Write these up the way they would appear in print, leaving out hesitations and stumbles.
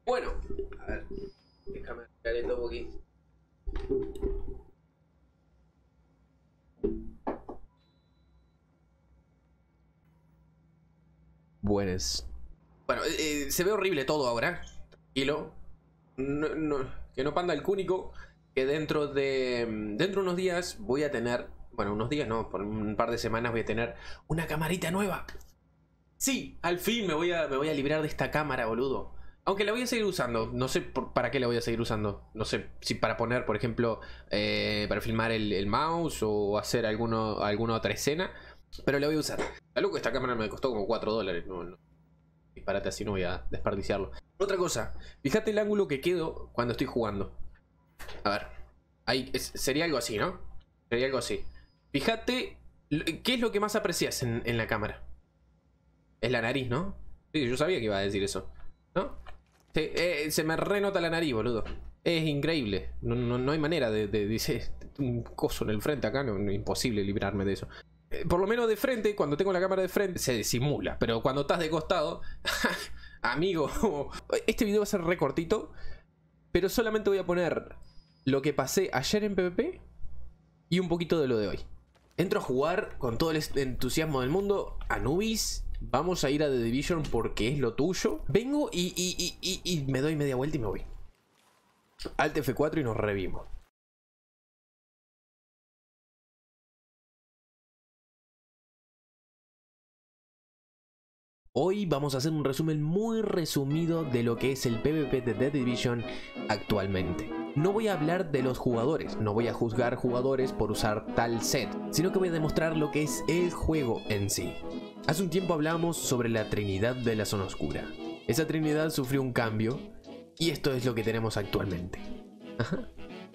Bueno, a ver, déjame arreglar esto un poquito. Buenas. Bueno, se ve horrible todo ahora. Tranquilo. Que no panda el cúnico. Que dentro de unos días voy a tener. Bueno, unos días no, por un par de semanas voy a tener una camarita nueva. Sí, al fin me voy a librar de esta cámara, boludo. Aunque la voy a seguir usando. No sé para qué la voy a seguir usando. No sé si para poner, por ejemplo, para filmar el mouse o hacer alguna otra escena. Pero la voy a usar. Algo que esta cámara me costó como $4. No, disparate así, no voy a desperdiciarlo. Otra cosa, fíjate el ángulo que quedo cuando estoy jugando. A ver, ahí sería algo así, ¿no? Sería algo así. Fíjate, ¿qué es lo que más aprecias en la cámara? Es la nariz, ¿no? Sí, yo sabía que iba a decir eso, ¿no? Sí, se me renota la nariz, boludo. Es increíble. No hay manera dice, un coso en el frente acá, imposible librarme de eso. Por lo menos de frente, cuando tengo la cámara de frente, se disimula. Pero cuando estás de costado, amigo, este video va a ser re cortito. Pero solamente voy a poner lo que pasé ayer en PvP y un poquito de lo de hoy. Entro a jugar con todo el entusiasmo del mundo. Anubis, vamos a ir a The Division porque es lo tuyo. Vengo y me doy media vuelta y me voy. Alt F4 y nos revimos. Hoy vamos a hacer un resumen muy resumido de lo que es el PvP de The Division actualmente. No voy a hablar de los jugadores, no voy a juzgar jugadores por usar tal set, sino que voy a demostrar lo que es el juego en sí. Hace un tiempo hablamos sobre la Trinidad de la Zona Oscura. Esa Trinidad sufrió un cambio y esto es lo que tenemos actualmente. Ajá.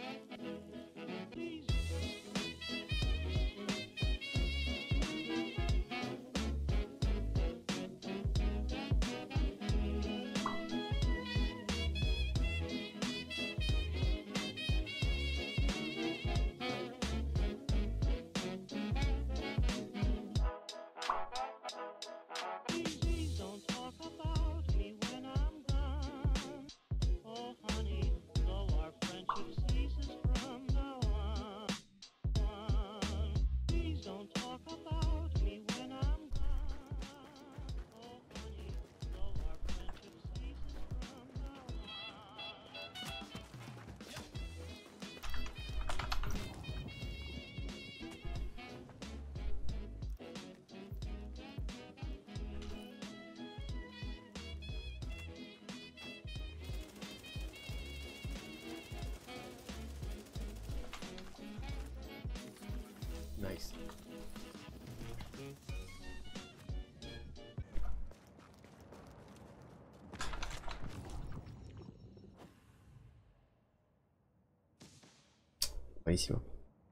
Nice. Buenísimo.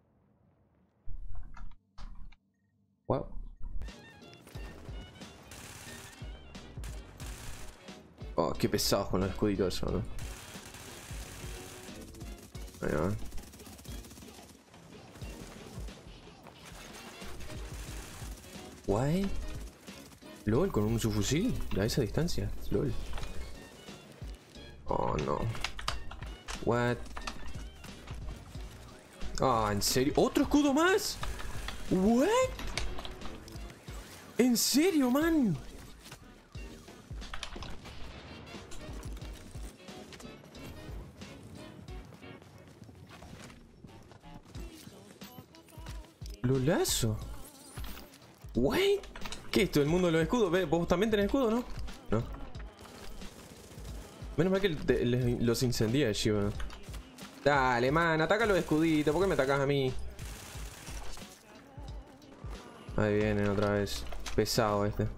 Wow. Oh, qué pesados con los escuditos eso, ¿no? Ahí va. Guay. LOL con un subfusil a esa distancia. LOL. Oh no. What? Ah, ¿en serio? ¿Otro escudo más? What? ¿En serio, man? Lolazo. What? ¿Qué es esto? ¿El mundo de los escudos? ¿Vos también tenés escudo, no? No. Menos mal que los incendié allí, weón. Dale, man, ataca los escuditos. ¿Por qué me atacás a mí? Ahí vienen otra vez. Pesado este.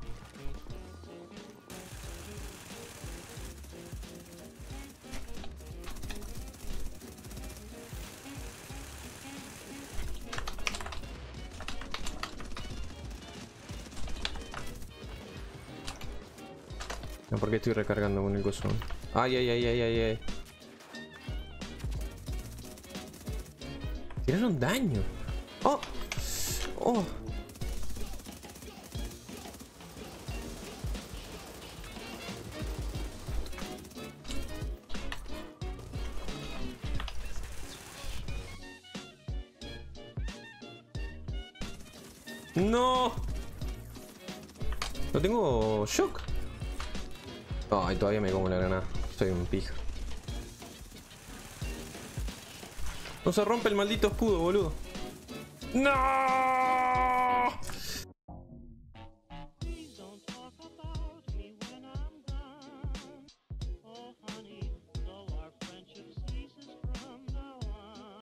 No, ¿por qué estoy recargando con el coso? Ay, ay, ay, ay, ay, ay. Tiraron daño. Oh. Oh. ¡No! ¿No tengo shock? Ay, todavía me como la granada. Soy un pija. No se rompe el maldito escudo, boludo. ¡No!